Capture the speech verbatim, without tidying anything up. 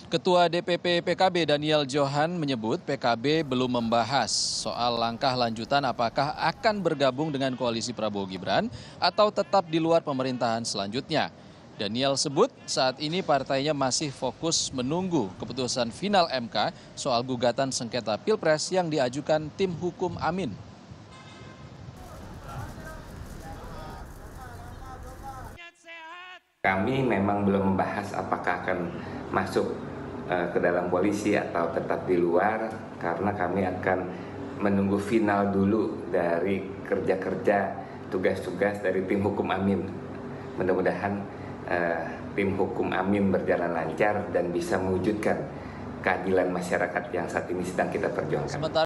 Ketua D P P P K B Daniel Johan menyebut P K B belum membahas soal langkah lanjutan apakah akan bergabung dengan koalisi Prabowo Gibran atau tetap di luar pemerintahan selanjutnya. Daniel sebut saat ini partainya masih fokus menunggu keputusan final M K soal gugatan sengketa Pilpres yang diajukan tim hukum Amin. Kami memang belum membahas apakah akan masuk ke dalam koalisi atau tetap di luar, karena kami akan menunggu final dulu dari kerja-kerja tugas-tugas dari tim hukum Amin. Mudah-mudahan uh, tim hukum Amin berjalan lancar dan bisa mewujudkan keadilan masyarakat yang saat ini sedang kita perjuangkan. Sementara